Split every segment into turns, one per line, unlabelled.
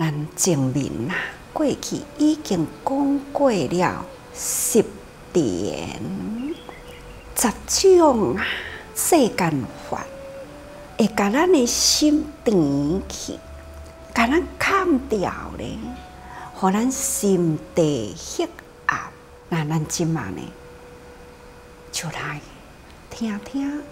咱前面呐，过去已经讲过了10点10种啊世间法，会甲咱的心甜去，甲咱砍掉咧，互咱心地黑暗。那咱即马呢，就来听听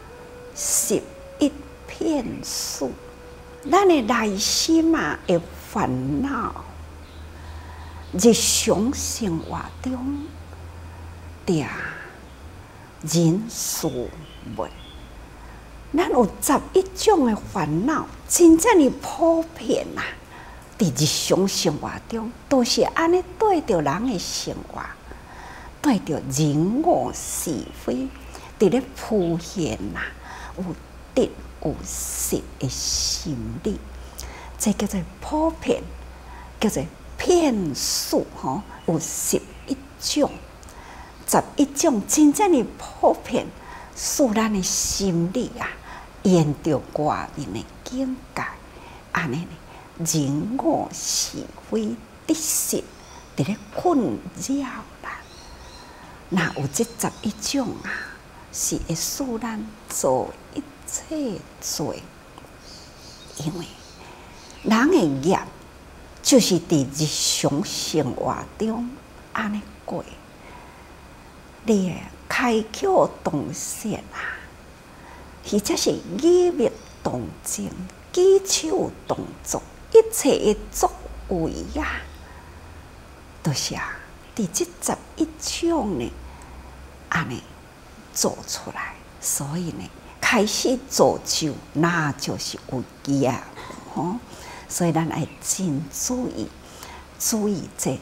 11片数，咱的内心啊的烦恼，日常生活中的人事物，咱有11种的烦恼，真正的普遍啊！伫日常生活中，都是安尼对着人的生活，对着人我是非，伫咧浮现啊，有得有失的心理，这叫做普遍，叫做片数吼，有11种，11种真正的普遍，使咱的心理啊，沿着外面的境界，安尼呢，人我是非得失，伫咧困扰咱。那有这11种啊，是会使咱做一切罪，因为人的业就是伫日常生活中安尼过。你开口动舌啊，或者是语密动静、举手动作，一切的作为啊，都是啊，伫这11种呢，安尼做出来。所以呢，开始造就，那就是有业吼。所以咱要真注意这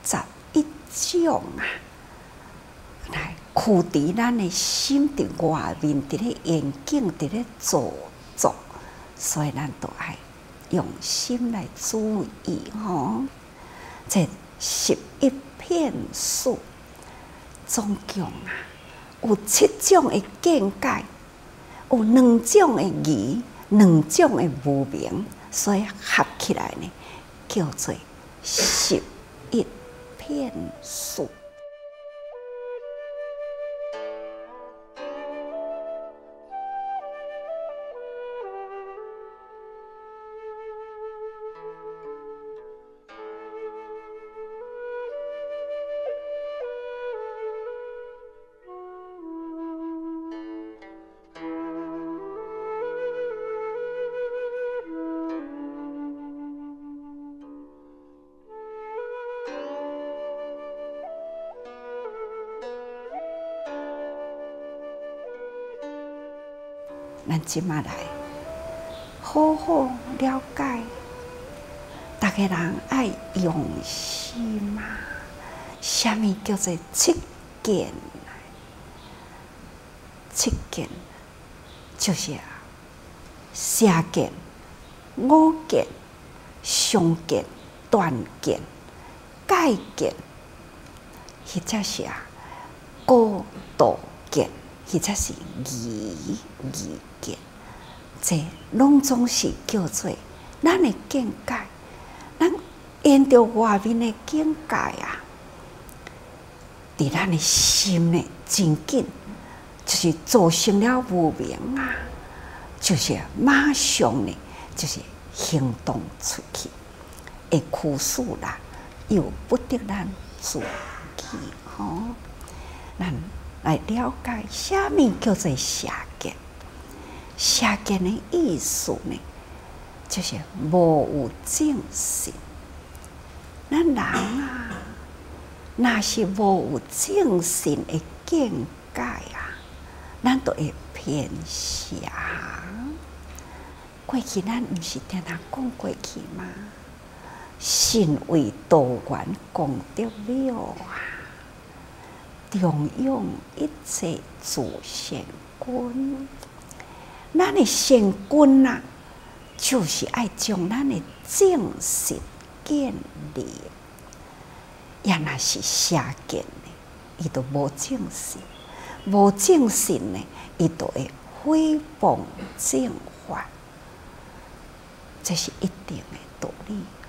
11种啊，来驱伫咱的心伫外面，伫咧环境，伫咧造作。所以咱都爱用心来注意吼。这11片数，总共啊有7种的见解，有2种的疑，2种的无明，所以合起来呢，叫做11片数。咱即马来好好了解，大家人爱用心啊。什么叫做7件？7件就是啊，邪见、我见、相见、断见、界见，或者是啊，过度见。或者是疑见，这拢总是叫做咱的见解。咱沿着外面的境界啊，伫咱的心呢，真紧就是造成了无明啊，就是马上呢，就是行动出去，会驱使啦，又不得咱自己吼。咱来了解什么叫做邪见？邪见的意思呢，就是无有正心。咱人啊，若是无有正心的见解啊，咱就会偏邪。过去咱毋是听他讲过去吗？信为道源功德了啊！重用一切诸善根，咱的善根啊，就是爱将咱的正心建立。也若是邪见呢，伊就无正心，无正心呢，伊就会毁谤正法，这是一定的道理。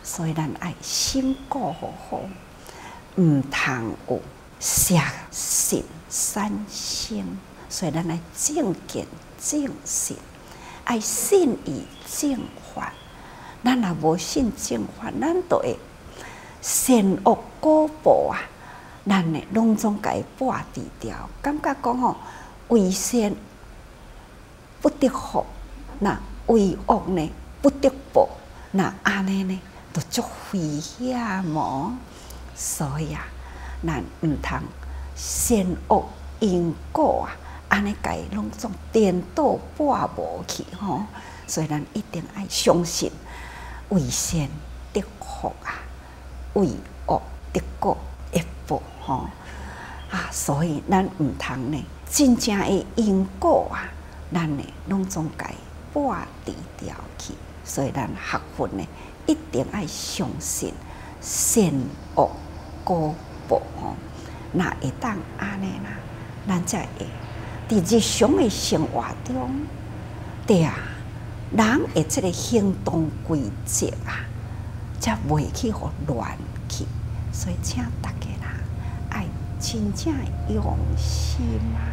所以咱爱心顾好，唔通有邪信三生。所以咱爱正见正信，爱信以正法。咱若无信正法，咱就会善恶果报啊，咱呢拢总甲伊剥除掉。感觉讲吼，为善不得福，那为恶呢不得报，那安尼呢就足危险哦。所以啊，咱唔通善恶因果啊，安尼甲伊拢总颠倒拨无去吼。所以咱一定爱相信，为善得福啊，为恶得果会报吼啊。所以咱唔通呢，真正的因果啊，咱呢拢总甲伊剥除掉去。所以咱学佛呢，一定爱相信善恶果报吼。那会当安尼啦，咱才会伫日常的生活中，对啊，人的这个行动规则啊，才袂去互乱去。所以请大家啦，爱真正用心啊。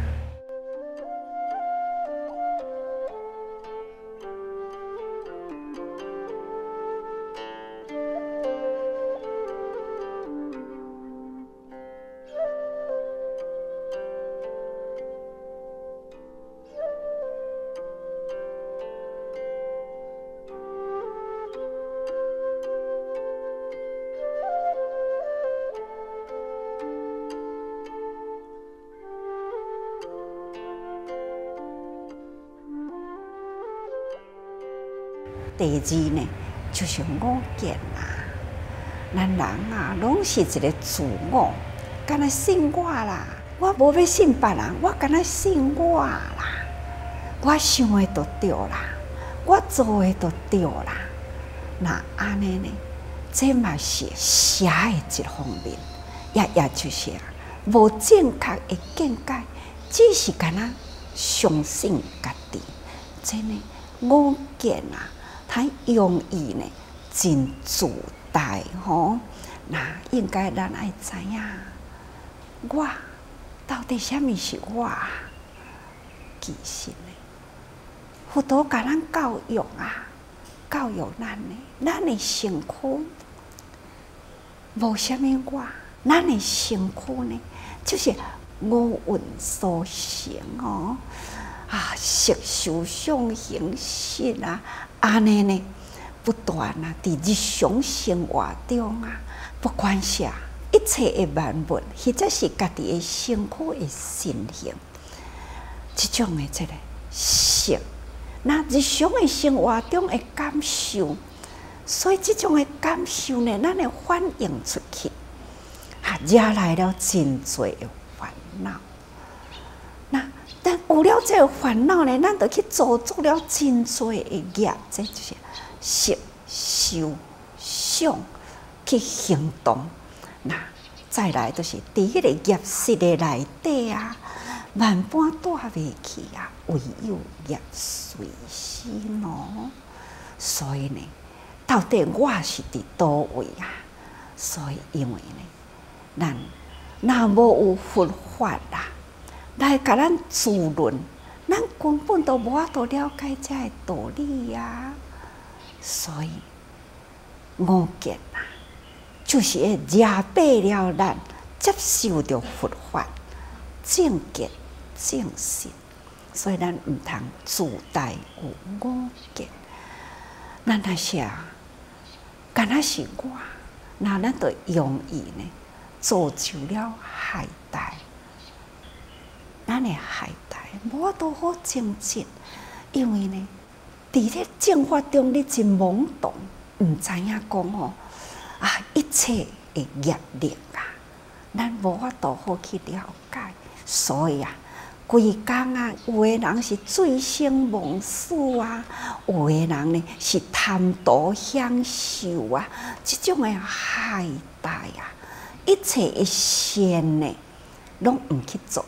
第二呢，就是我见啦。咱人啊，拢是一个自我，敢若信我啦，我无要信别人，我敢若信我啦。我想的就对啦，我做的就对啦。那安尼呢，这嘛是邪的一方面，也就是啊，无正确的见解，只是敢若相信家己。这呢，我见啊。太容易呢，真自大吼。那应该咱爱知影，我到底什么是我？其实呢，佛陀甲咱教育啊，教育咱的身躯无什么我，咱的身躯呢，就是五蕴所成哦。啊，色受想行识啊，安尼呢，不断啊，伫日常生活中啊，不管是一切的万物，或者是家己的身躯的身形，这种的这个色，那日常的生活中的感受，所以这种的感受呢，咱会反映出去，惹来了真多的烦恼。但有了这个烦恼呢，咱就去做足了真多的业，这就是色、受、想去行动。那再来就是伫迄个业识的内底啊，万般带袂去啊，唯有业随身哦。所以呢，到底我是伫倒位啊？所以因为呢，咱若无有佛法啦。来甲咱自论，咱根本都无法度了解这个道理呀。所以，我见啊，就是会惹败了咱接受着佛法，正见正信。所以咱毋通自带有我见。咱若是敢若是我，那咱就容易呢，造就了害大。咱的害大，无法度好精进，因为呢，伫咧正法中你真懵懂，毋知影讲吼一切的业力啊，咱无法度好去了解，所以规工有的人是醉生梦死啊，有的人呢是贪图享受啊，这种的害大一切的善呢，拢毋去做。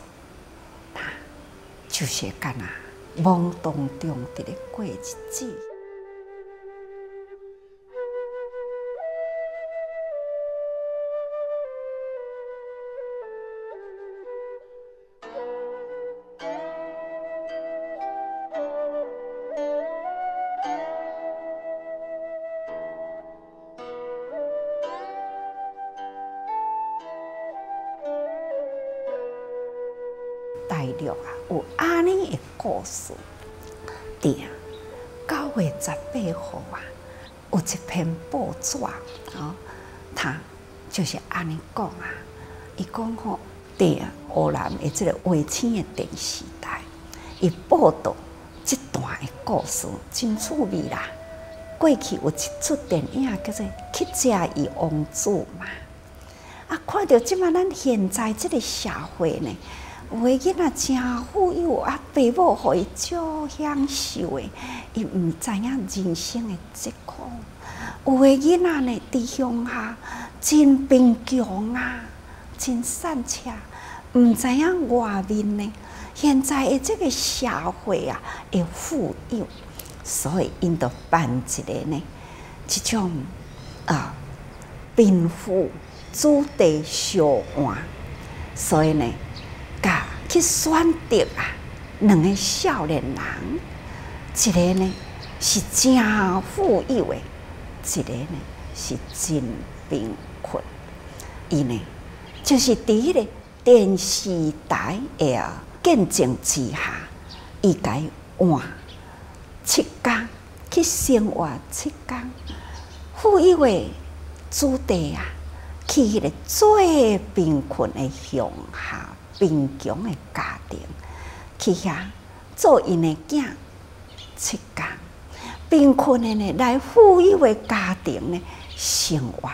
就是干懵懂中伫咧过日子。 大陆啊，有安尼的故事。对啊，9月18号啊，有一篇报纸哦，他就是安尼讲啊，伊讲吼，对啊，湖南的这个卫星的电视台，伊报道这段的故事真趣味啦。过去有一出电影叫做《乞食与王子》嘛，啊，看到即马咱现在这个社会呢，有的囡仔真富有啊，爸母互伊足享受的，伊毋知影人生的疾苦。有的囡仔呢，伫乡下真贫穷啊，真惨切，毋知影外面呢，现在的这个社会啊，会富有。所以，因就办一个呢，这种贫富子弟相换，所以呢，甲去选择啊2个少年人，一个呢是真富有的，一个呢是真贫困。伊呢就是伫迄个电视台的见证之下，伊甲伊换。7天去生活7天，富有的子弟啊，去迄个最贫困的乡下、贫穷的家庭，去遐做因的囝7天。贫困的呢，来富有的家庭呢，生活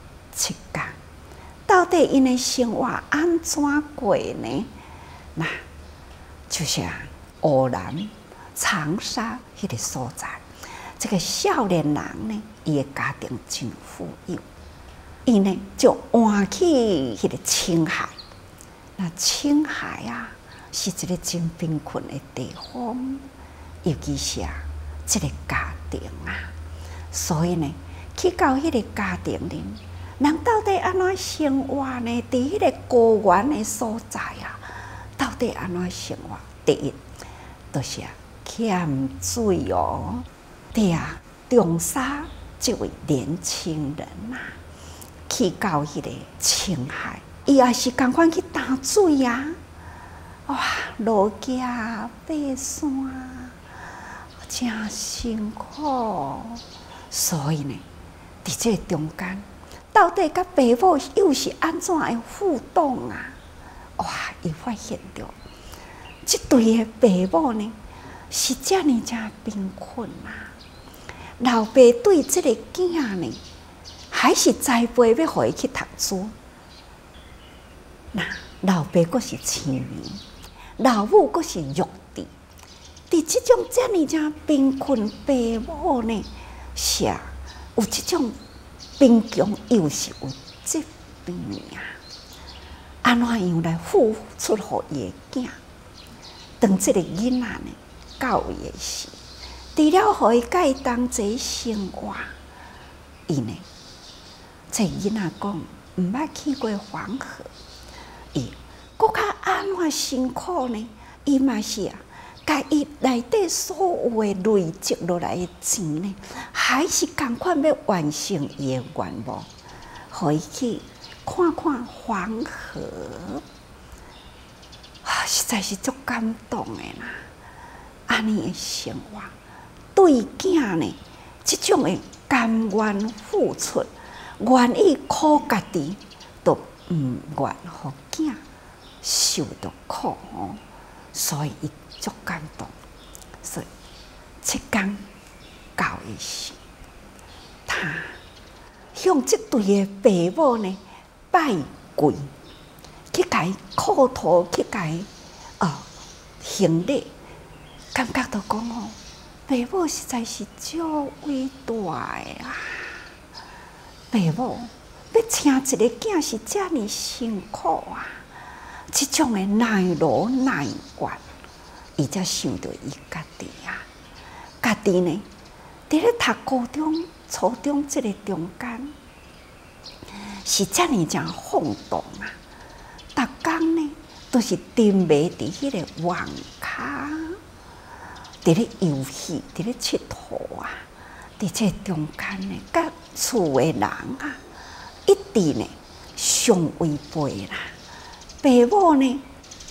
7天。到底因的生活安怎过呢？那就是湖南长沙迄个所在，这个少年人呢，伊的家庭真富有，伊呢就换去迄个青海。那青海啊，是一个真贫困的地方，尤其是这个家庭啊，所以呢，去到迄个家庭里，人到底安怎生活呢？伫迄个高原的所在啊，到底安怎生活？第一，就是欠水哦，对啊，长沙这位年轻人啊，去到迄个青海，伊也是共款去打水啊，哇，落脚爬山，真辛苦。所以呢，伫这中间，到底甲爸母又是安怎的互动啊？哇，伊发现到，这对的爸母呢，是遮尔真贫困啊！老爸对这个囝呢，还是栽培要互伊去读书。那老爸阁是青年，老母阁是玉帝。伫这种遮尔真贫困爸母呢，是有这种贫穷，又是有疾病啊！安怎样来付出互伊的囝？当这个囡仔呢？教育的是，除了互伊甲伊同齐生活，伊呢，这囡仔讲毋捌去过黄河，伊搁较安怎辛苦呢？伊嘛是甲伊内底所有的累积落来的钱呢，还是共款要完成伊的愿望，互伊去看看黄河，实在是足感动的啦！安尼的生活，对囝呢，这种的甘愿付出，愿意苦家己，都毋愿互囝受到苦哦。所以伊足感动。所以7天到的时，他向这对的爸母呢拜跪，去甲伊叩头，去甲伊行礼。感觉到讲哦，爸母实在是足伟大的啊！爸母要生一个囝是遮尔辛苦啊，这种的耐劳耐怨，伊才想到伊家己啊，家己呢，伫咧读高中、初中这个中间，是遮尔真放荡啊！逐工呢都是沉迷伫迄个网咖。伫咧游戏，伫咧佚佗啊！伫这中间呢，甲厝的人啊，一直呢相违背啦。爸母呢，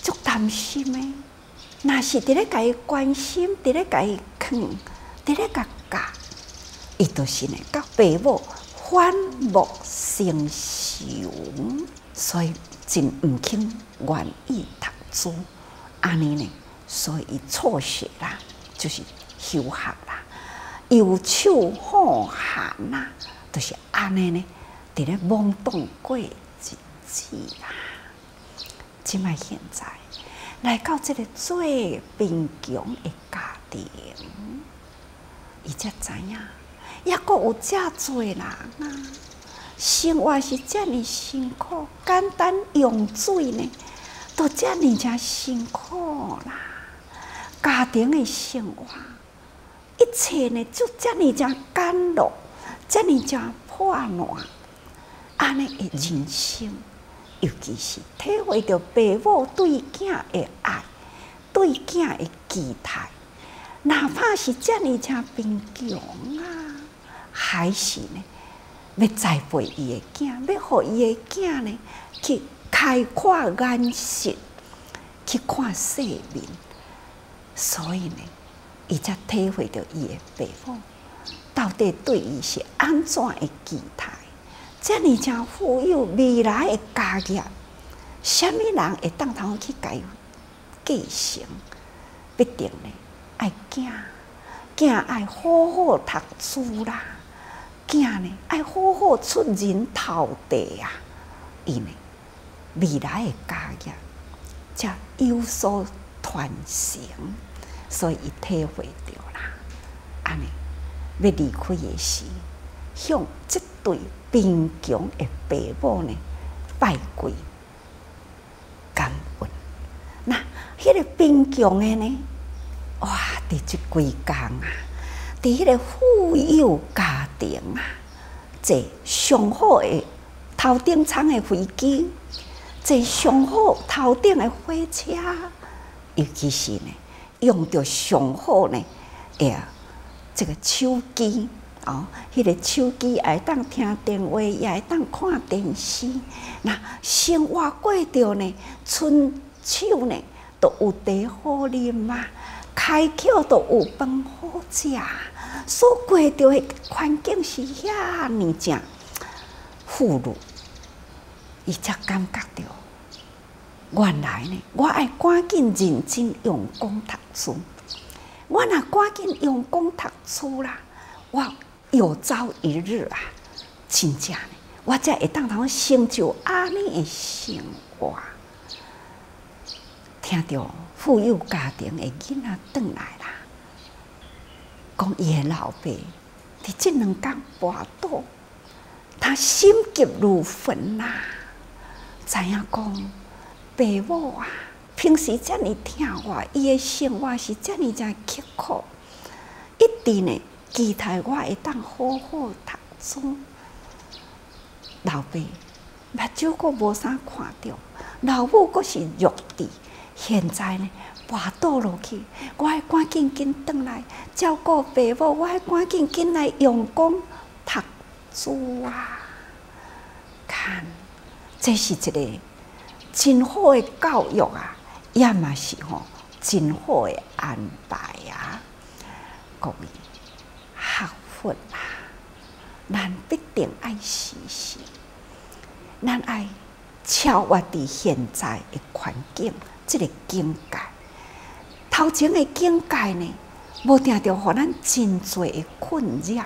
足担心的。若是伫咧家己关心，伫咧家己劝，伫咧甲教，伊就是呢，甲爸母反目成仇，所以真毋肯愿意读书，安尼呢，所以伊辍学啦，就是休学啦，右手好寒啦，就是安尼呢，伫咧懵懂过日子啦。即摆现在来到这个最贫穷的家庭，伊才知影，抑阁有遮侪人啊，生活是遮尔辛苦，简单用水呢，都遮尔遮辛苦啦。家庭的生活，一切呢就遮尔遮简陋，遮尔遮破烂，安尼的人生。尤其是体会到爸母对囝的爱，对囝的期待，哪怕是遮尔遮贫穷啊，还是呢要栽培伊的囝，要互伊的囝呢去开阔眼识，去看世面。所以呢，伊才体会到伊的爸母到底对伊是安怎的期待。遮尔正富有未来的家业，什么人会当通去甲伊继承？必定呢爱囝，囝爱好好读书啦，囝呢爱好好出人头地啊，伊呢未来的家业才有所传承，所以伊体会到啦，安尼要离开的时，向这对贫穷的爸母呢拜跪感恩。那迄个贫穷的呢，哇！伫即几工啊，伫迄个富有家庭啊，坐上好的头顶舱的飞机，坐上好头顶的火车，尤其是呢，用着上好呢，这个手机。迄个手机也会当听电话，也会当看电视。那生活过着呢，伸手呢，都有茶好啉啊，开口都有饭好食。所过着的环境是遐尼正富裕，伊才感觉到，原来呢，我爱赶紧认真用功读书。我若赶紧用功读书啦，我有朝一日啊，真正呢，我才会当通成就安尼的生活。听到富有家庭的囡仔转来啦，讲伊的老爸伫即2天跋倒，他心急如焚啦，知影讲爸母啊，平时遮尔疼我，伊的生活是遮尔遮刻苦，一直呢。期待我会当好好读书，老爸目睭阁无啥看到，老母阁是弱智，现在呢跋倒落去，我爱赶紧转来照顾爸母，我爱赶紧来用功读书啊！看，这是一个真好的教育啊，也嘛是真好的安排啊，各位。学佛啊，咱必定爱时时，咱爱超越伫现在的环境，这个境界。头前的境界呢，无定着互咱真侪的困扰。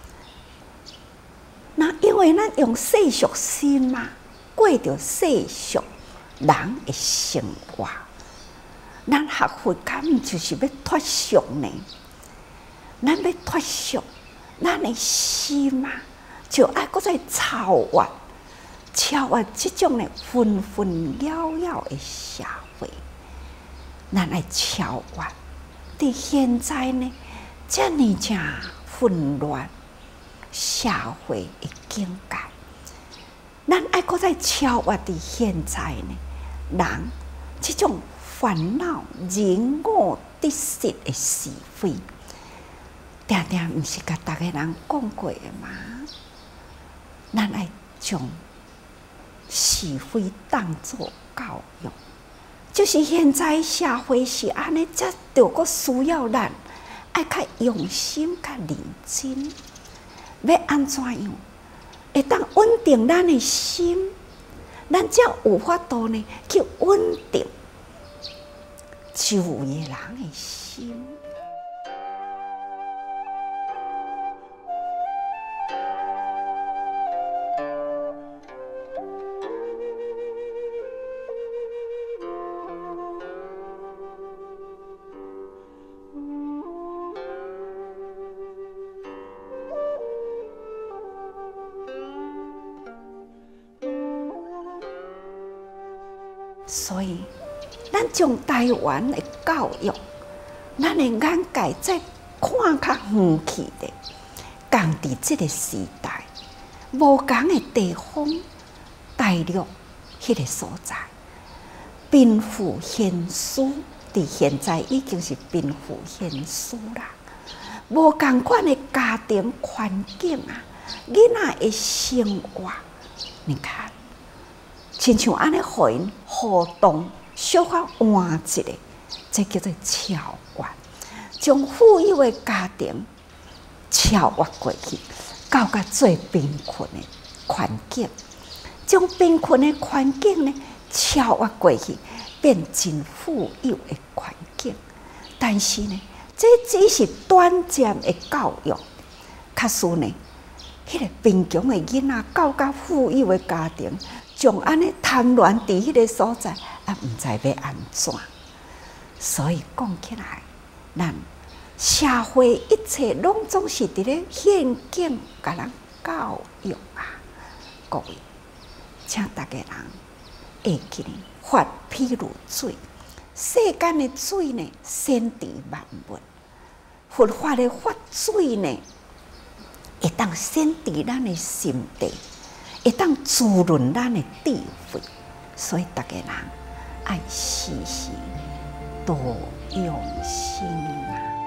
那因为咱用世俗心嘛，过着世俗人的生活，咱学佛敢毋就是要脱俗呢？咱要脱俗，咱的心啊，就爱搁再超越这种的纷纷扰扰的社会。咱爱超越，伫现在呢，遮尔正混乱社会的境界，咱爱搁再超越伫现在呢，人这种烦恼、人我得失的是非。定定毋是甲逐个人讲过的嘛？咱爱将是非当作教育， 就是现在社会是安尼，才着个需要咱爱较用心、较认真，要安怎样会当稳定咱的心，咱才有法度呢去稳定周围的人的心。所以，咱将台湾的教育，咱的眼界再看较远去的，共伫这个时代，无同的地方，大陆迄个所在，贫富悬殊，伫现在已经是贫富悬殊啦。无共款的家庭环境啊，囡仔的生活，你看。亲像安尼，互因互动小可换一个，这叫做超越，将富有的家庭超越过去，到甲最贫困的环境，将贫困的环境呢超越过去，变真富有的环境。但是呢，这只是短暂的教育，假使呢，迄个贫穷的囡仔到甲富有的家庭。将安尼贪恋伫迄个所在，啊，毋知要安怎。所以讲起来，咱社会一切拢总是伫咧现境甲人教育啊，各位，请大家人会记呢，发譬如水，世间的水呢，先伫万物；佛法的法水呢，会当先伫咱的心地。会当滋润咱的智慧，所以大家人爱时时多用心啊。